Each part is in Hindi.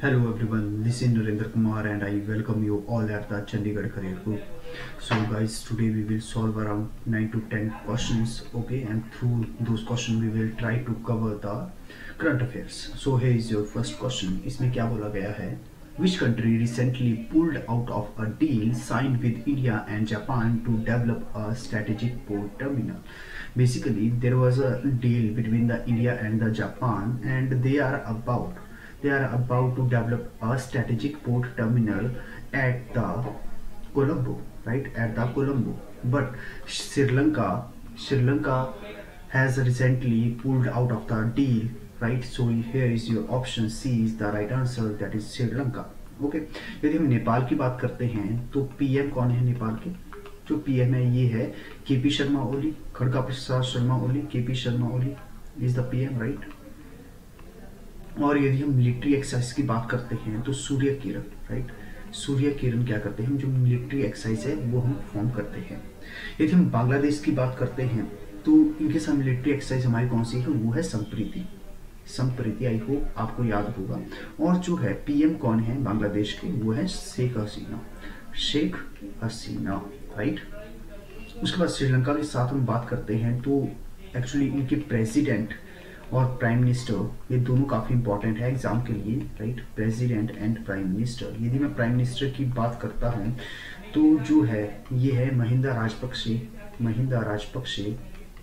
Hello everyone, this is Narendra Kumar and I welcome you all at the Chandigarh Career Group. So guys, today we will solve around 9 to 10 questions, okay, and through those questions we will try to cover the current affairs. So here is your first question. इसमें क्या बोला गया है? Which country recently pulled out of a deal signed with India and Japan to develop a strategic port terminal? Basically, there was a deal between the India and the Japan, and they are about to develop a strategic port terminal at the Colombo, right? At the Colombo. But Sri Lanka has recently pulled out of the deal, right? So here is your option C is the right answer, that is Sri Lanka. Okay यदि हम नेपाल की बात करते हैं तो पीएम कौन है नेपाल के? जो पीएम है ये है KP Sharma Oli, Khadga Prasad Sharma Oli, KP Sharma Oli is the PM, right. और यदि हम मिलिट्री एक्सरसाइज की बात करते हैं तो सूर्य किरण, राइट। सूर्य किरण क्या करते हैं? जो मिलिट्री एक्सरसाइज है वो हम फॉर्म करते हैं। यदि हम बांग्लादेश की बात करते हैं तो इनके साथ मिलिट्री एक्सरसाइज हमारी कौन सी है? वो है संप्रीति। संप्रीति आई होप आपको याद होगा। और जो है पीएम कौन है बांग्लादेश के? वो है शेख हसीना, शेख हसीना, राइट। उसके बाद श्रीलंका के साथ हम बात करते हैं तो एक्चुअली इनके प्रेसिडेंट और प्राइम मिनिस्टर ये दोनों काफ़ी इंपॉर्टेंट है एग्जाम के लिए, right. President and prime minister. यदि मैं प्राइम मिनिस्टर की बात करता हूँ तो जो है ये है महिंदा राजपक्षे, महिंदा राजपक्षे।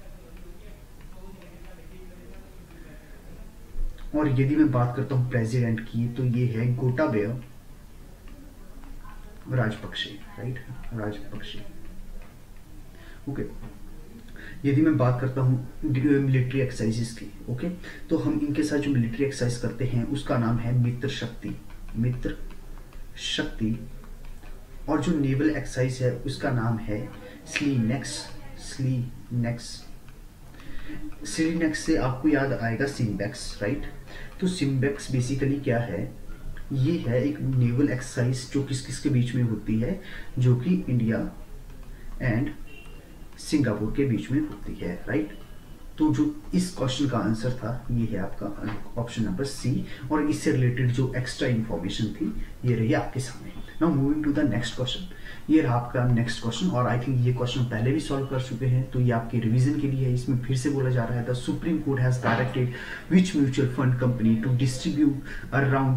और यदि मैं बात करता हूँ प्रेसिडेंट की तो ये है गोटाबया राजपक्षे, राइट, राजपक्षे, ओके। यदि मैं बात करता हूँ मिलिट्री एक्सरसाइजेस की, ओके, तो हम इनके साथ जो मिलिट्री एक्सरसाइज करते हैं उसका नाम है मित्र शक्ति, मित्र शक्ति। और जो नेवल एक्सरसाइज है उसका नाम है स्लीनेक्स, स्लीनेक्स। स्लीनेक्स से आपको याद आएगा सिम्बेक्स, राइट। तो सिम्बेक्स बेसिकली क्या है? ये है एक नेवल एक्सरसाइज जो किस किस के बीच में होती है, जो कि इंडिया एंड सिंगापुर के बीच में होती है, राइट। तो जो इस क्वेश्चन का आंसर था ये है आपका ऑप्शन नंबर सी। और इससे रिलेटेड जो एक्स्ट्रा इंफॉर्मेशन थी ये रही आपके सामने। Now moving to the next question. ये रहा आपका नेक्स्ट क्वेश्चन और आई थिंक ये क्वेश्चन पहले भी सॉल्व कर चुके हैं, तो ये आपके रिवीजन के लिए है। इसमें फिर से बोला जा रहा है the Supreme Court has directed which mutual fund company to distribute around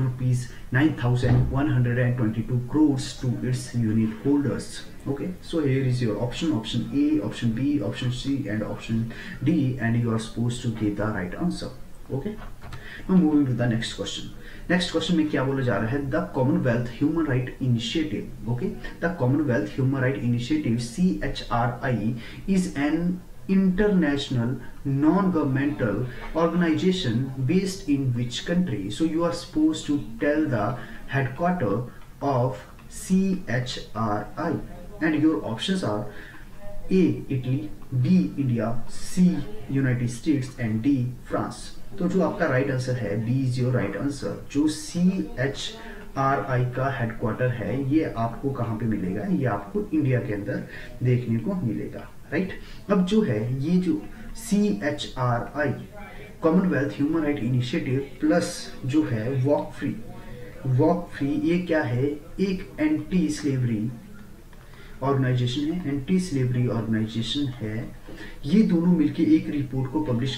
₹9,122 crores to its unit holders. Okay, so here is your option A, option B, option C and option D, and you are supposed to give the right answer. Okay, now moving to the next question. Next question में क्या बोला जा रहा है? The Commonwealth human right initiative, okay, the Commonwealth human right initiative CHRI is an international non-governmental organization based in which country? So you are supposed to tell the headquarter of CHRI and your options are A Italy, B India, C United States and D France. तो जो आपका राइट आंसर है B is your right answer. जो CHRI का हेडक्वार्टर है ये आपको कहाँ पे मिलेगा? ये आपको इंडिया के अंदर देखने को मिलेगा, राइट। अब जो है ये जो CHRI Commonwealth human right initiative plus जो है वॉक फ्री, ये क्या है? एक एंटी स्लेवरी ऑर्गेनाइजेशन है, एंटी स्लेवरी ऑर्गेनाइजेशन है। ये दोनों मिलके एक रिपोर्ट को पब्लिश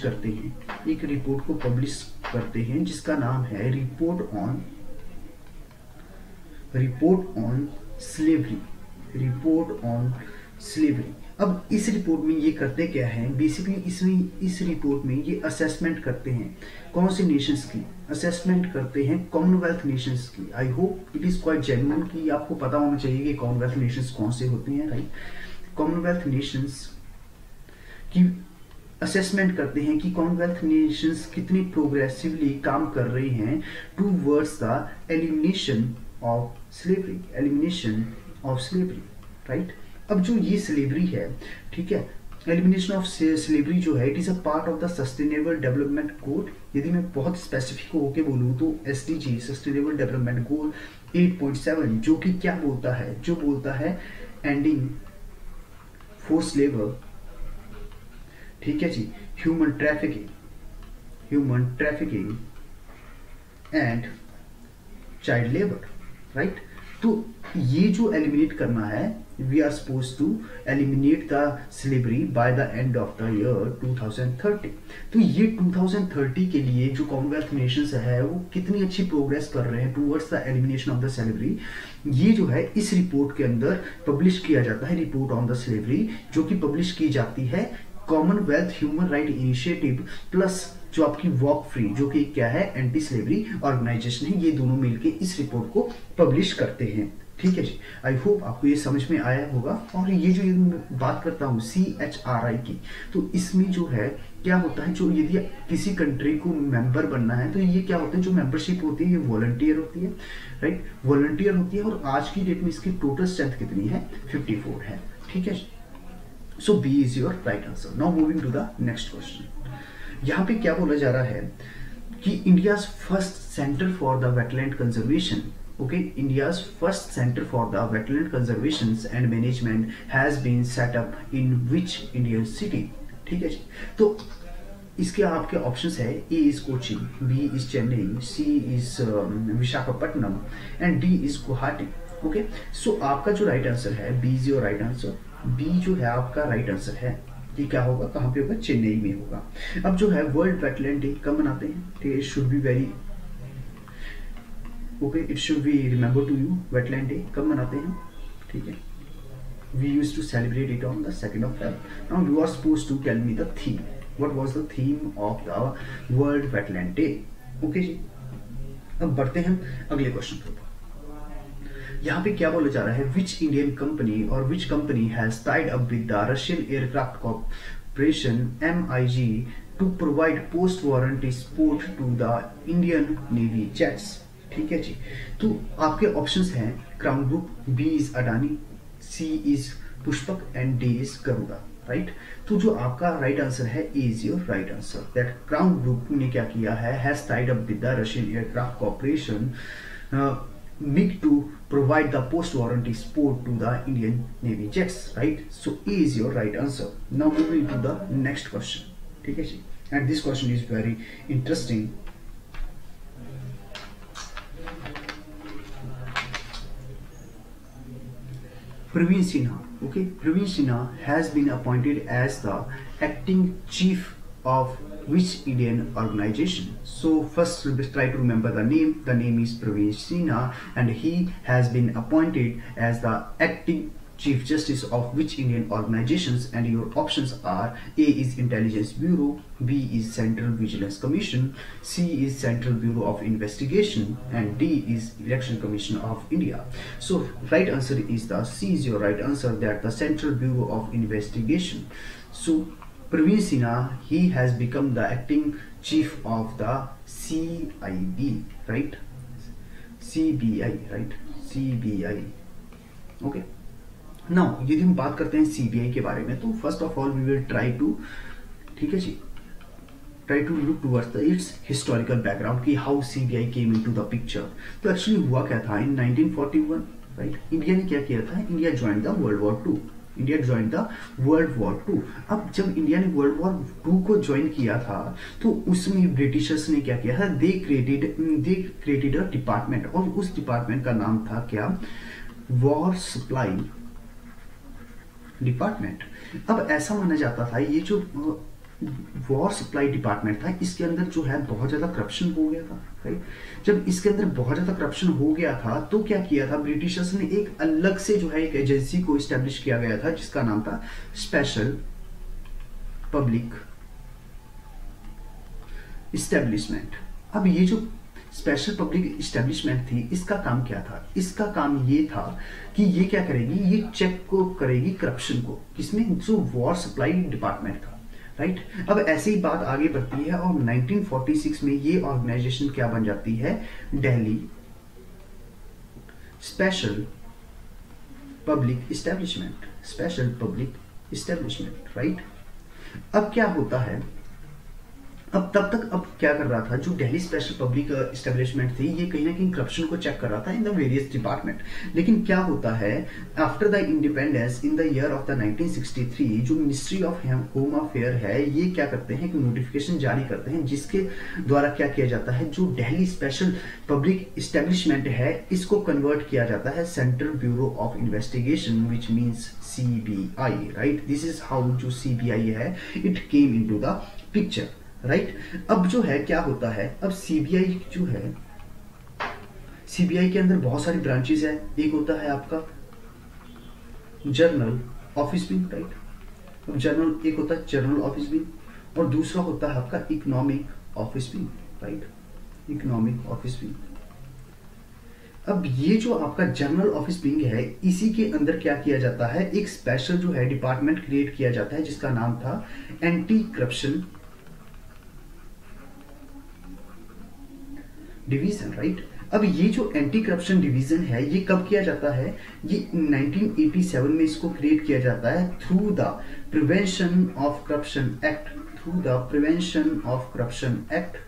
करते हैं, जिसका नाम है रिपोर्ट ऑन स्लेवरी। अब इस रिपोर्ट में ये करते क्या है? बेसिकली इस रिपोर्ट में ये असेसमेंट करते हैं कौन से नेशंस की? असेसमेंट करते हैं कॉमनवेल्थ नेशंस की। I hope it is quite genuine कि आपको पता होना चाहिए कि कॉमनवेल्थ नेशंस कौन से होते हैं, राइट। कॉमनवेल्थ नेशंस की असेसमेंट करते हैं कि कॉमनवेल्थ नेशंस कितनी प्रोग्रेसिवली काम कर रही हैं towards the elimination of slavery, right. अब जो ये स्लेवरी है, ठीक है, एलिमिनेशन ऑफ स्लेवरी जो है it is a part of the sustainable development goal. यदि मैं बहुत स्पेसिफिक होके बोलूँ तो SDG सस्टेनेबल डेवलपमेंट गोल 8.7 जो कि क्या बोलता है? जो बोलता है एंडिंग फोर्स लेबर, ठीक है जी, human trafficking and child labour, right. तो ये जो एलिमिनेट करना है, we are suppose to eliminate the slavery by the end of the year 2030। तो ये 2030 के लिए जो कॉमनवेल्थ नेशंस है वो कितनी अच्छी प्रोग्रेस कर रहे हैं towards the elimination of the slavery. ये जो है इस रिपोर्ट के अंदर पब्लिश किया जाता है, रिपोर्ट ऑन द स्लेवरी, जो कि पब्लिश की जाती है Commonwealth human right initiative plus जो आपकी वॉक फ्री, जो कि क्या है एंटी स्लेवरी ऑर्गेनाइजेशन है, ये दोनों मिलके इस रिपोर्ट को पब्लिश करते हैं। ठीक है जी, आई होप आपको ये समझ में आया होगा। और ये जो बात करता हूँ CHRI की, तो इसमें जो है क्या होता है, जो यदि किसी कंट्री को मेंबर बनना है तो ये क्या होता है, जो मेंबरशिप होती है ये वॉलंटियर होती है, राइट, वॉलंटियर होती है। और आज की डेट में इसकी टोटल स्ट्रेंथ कितनी है, 54 है। ठीक है, so B is your right answer. Now moving to the next question. यहाँ पे क्या बोला जा रहा है कि India's first centre for the wetland conservation, okay, India's first center for the wetland conservation and management has been set up in which Indian city? ठीक है जी, तो इसके आपके ऑप्शंस है, A is Kochi, B is Chennai, C is Visakhapatnam and D is Guwahati. Okay, so आपका जो राइट आंसर है B is your right answer. B जो है आपका राइट आंसर है, ये क्या होगा, कहाँ पे होगा, चेन्नई में होगा। अब जो है वर्ल्ड वेटलैंड डे कब मनाते हैं, ठीक है, should be very okay, it should be remember to you. Wetland day कब मनाते हैं, ठीक है, we use to celebrate it on the 2nd of Feb। Now you are suppose to tell me the theme, what was the theme of the world wetland day. Okay जी, अब बढ़ते हैं अगले क्वेश्चन के ऊपर। यहाँ पे क्या बोला जा रहा है, विच इंडियन कंपनी और which company has tied up with the Russian aircraft corporation MIG to provide post warranty support to the Indian navy jets. ठीक है जी, तो आपके ऑप्शंस हैं Crown Group, B is Adani, C is Pushpak and D is Garuda, right. तो जो आपका राइट आंसर है A is your right answer, that Crown Group ने क्या किया है, has tied up with the Russian aircraft corporation MIG to provide the post warranty support to the Indian Navy jets, right? So A is your right answer. Now moving to the next question. ठीक है जी, and this question is very interesting. Praveen Sinha, okay, Praveen Sinha has been appointed as the acting chief of which Indian organization? So first try to remember the name. The name is Praveen Sinha and he has been appointed as the acting Chief Justice of which Indian organizations? And your options are A is Intelligence Bureau, B is Central Vigilance Commission, C is Central Bureau of Investigation and D is Election Commission of India. So right answer is the C is your right answer, that the Central Bureau of Investigation. So Praveen Sinha, he has become the acting chief of the CIB, right? CBI, right? CBI. Okay. Now यदि हम बात करते हैं CBI के बारे में, तो first of all we will try to, ठीक है जी, try to look towards the its historical background कि how CBI came into the picture. तो एक्चुअली हुआ क्या था, इन 1941, राइट, इंडिया ने क्या किया था, India join the world war 2। India join the world war 2। अब जब इंडिया ने वर्ल्ड वॉर 2 को ज्वाइन किया था तो उसमें ब्रिटिशर्स ने क्या किया था, दे क्रिएटेड अ डिपार्टमेंट, और उस डिपार्टमेंट का नाम था क्या, वॉर सप्लाई डिपार्टमेंट। अब ऐसा माना जाता था ये जो वॉर सप्लाई डिपार्टमेंट था, इसके अंदर जो है बहुत ज्यादा करप्शन हो गया था, राइट। जब इसके अंदर बहुत ज्यादा करप्शन हो गया था तो क्या किया था, ब्रिटिशर्स ने एक अलग से जो है एक एजेंसी को इस्टेब्लिश किया गया था जिसका नाम था स्पेशल पब्लिक इस्टेब्लिशमेंट। अब ये जो स्पेशल पब्लिक इस्टेब्लिशमेंट थी, इसका काम क्या था, इसका काम ये था कि ये क्या करेगी, ये चेक को करेगी करप्शन को, किसमें, जो वॉर सप्लाई डिपार्टमेंट था, राइट। अब ऐसे ही बात आगे बढ़ती है और 1946 में ये ऑर्गेनाइजेशन क्या बन जाती है, Delhi special public establishment, special public establishment, right. अब क्या होता है, अब क्या कर रहा था, जो दिल्ली स्पेशल पब्लिक एस्टेब्लिशमेंट थी, ये कहीं ना कहीं करप्शन को चेक कर रहा था इन द वेरियस डिपार्टमेंट। लेकिन क्या होता है, after the independence in the year of the 1963, जो मिनिस्ट्री ऑफ होम अफेयर है, ये क्या करते हैं कि नोटिफिकेशन जारी करते हैं, जिसके द्वारा क्या किया जाता है, जो दिल्ली स्पेशल पब्लिक एस्टेब्लिशमेंट है, इसको कन्वर्ट किया जाता है central bureau of investigation, which means CBI, right. This is how जो CBI है, it came into the picture, right. अब जो है क्या होता है, अब सीबीआई जो है, सीबीआई के अंदर बहुत सारी ब्रांचेस है। एक होता है आपका जर्नल ऑफिस विंग, राइट। अब जर्नल, एक होता है जर्नल ऑफिस विंग, और दूसरा होता है आपका economic office wing, right, economic office wing. अब ये जो आपका जर्नल ऑफिस विंग है, इसी के अंदर क्या किया जाता है, एक स्पेशल जो है डिपार्टमेंट क्रिएट किया जाता है, जिसका नाम था एंटी करप्शन डिवीजन, राइट। अब ये जो एंटी करप्शन डिवीजन है, ये कब किया जाता है, ये 1987 में इसको क्रिएट किया जाता है through the prevention of corruption act, through the prevention of corruption act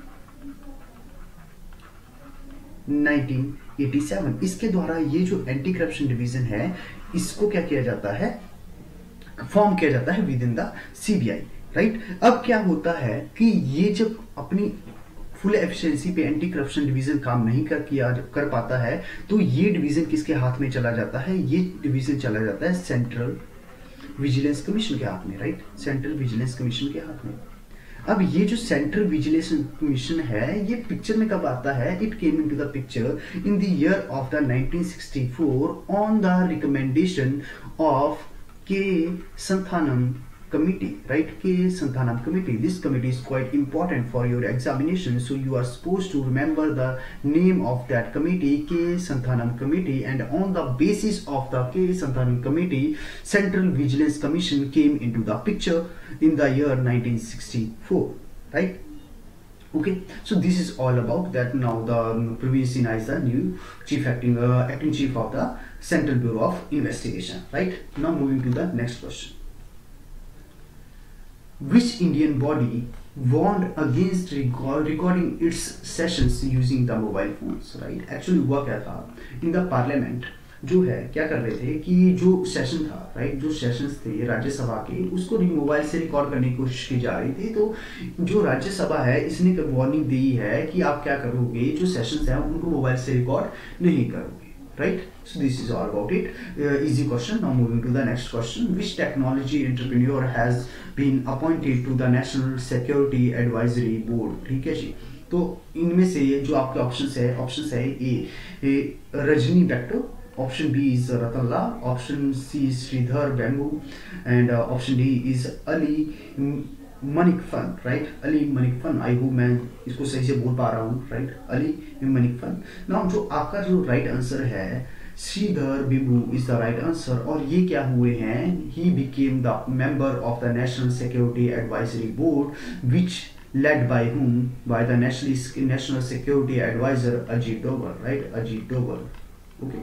1987। इसके द्वारा ये जो एंटी करप्शन डिवीजन है, इसको क्या किया जाता है, फॉर्म किया जाता है with in the CBI, right. अब क्या होता है कि ये जब अपनी फुल एफिशिएंसी पे एंटी करप्शन डिवीजन काम नहीं कर पाता है, तो ये डिवीजन किसके हाथ में चला जाता है, ये डिवीजन चला जाता है सेंट्रल विजिलेंस कमीशन के हाथ में, राइट, सेंट्रल विजिलेंस कमीशन के हाथ में। अब ये जो सेंट्रल विजिलेंस कमीशन है, ये पिक्चर में कब आता है, it came into the picture in the year of the 1964 on the recommendation of K Santhanam committee, right, K. Santhanam committee. This committee is quite important for your examination, so you are supposed to remember the name of that committee, K. Santhanam committee, and on the basis of the K. Santhanam committee, Central Vigilance Commission came into the picture in the year 1964, right. Okay, so this is all about that. Now the Praveen Sinha is the new acting chief of the Central Bureau of Investigation, right. Now moving to the next question. Which Indian body warned against recording its sessions using the mobile phones, right? Actually हुआ क्या था, in the parliament जो है क्या कर रहे थे कि जो सेशन था, राइट, जो सेशंस थे राज्यसभा के, उसको मोबाइल से रिकॉर्ड करने की कोशिश की जा रही थी। तो जो राज्यसभा है, इसने वार्निंग दी है कि आप क्या करोगे, जो सेशंस हैं उनको मोबाइल से रिकॉर्ड नहीं करोगे, right. So this is all about it. Easy question. Now moving to the next question. Which technology entrepreneur has been appointed to the National Security Advisory Board? ठीक है जी। तो इनमें से जो आपके ऑप्शंस है A Rajni Bettu, option B is Ratan Lal, option C is Sridhar Vembu, and option D is Ali Manikfan, right, Ali Manikfan. I hope मैं इसको सही से बोल पा रहा हूँ, राइट, अली मनिकफन। नाउ जो आपका जो राइट आंसर है, Sridhar Vembu is the right answer. और ये क्या हुए हैं, he became the member of the national security advisory board which led by whom, by the national security advisor Ajit Doval, right, Ajit Doval. Okay,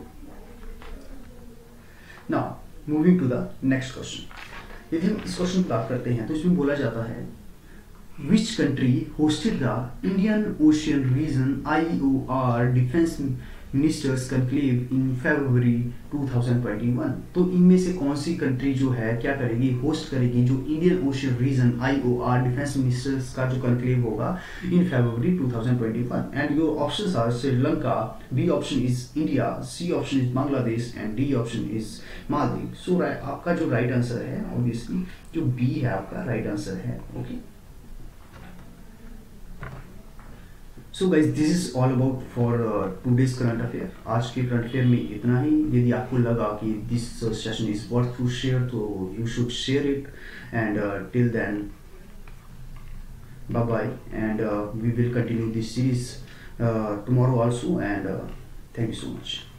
now moving to the next question. यदि हम इस क्वेश्चन की बात करते हैं, तो इसमें बोला जाता है which country hosted the Indian Ocean Region IOR Defense Ministers Conclave in February 2021। तो इनमें से कौन सी कंट्री जो है क्या करेगी, होस्ट करेगी जो Indian ocean region IOR defence ministers का जो कॉन्क्लेव होगा in February 2021। And your options are Sri Lanka, B option is India, C option is Bangladesh, and D option is Maldives. So आपका जो राइट आंसर है, ऑब्वियसली जो बी है आपका राइट आंसर है। Okay, so guys this is all about for today's current affair. आज के करंट अफेयर में इतना ही। यदि आपको लगा कि this session is worth to share, तो you should share it, and till then bye bye, and we will continue this series tomorrow also, and thank you so much.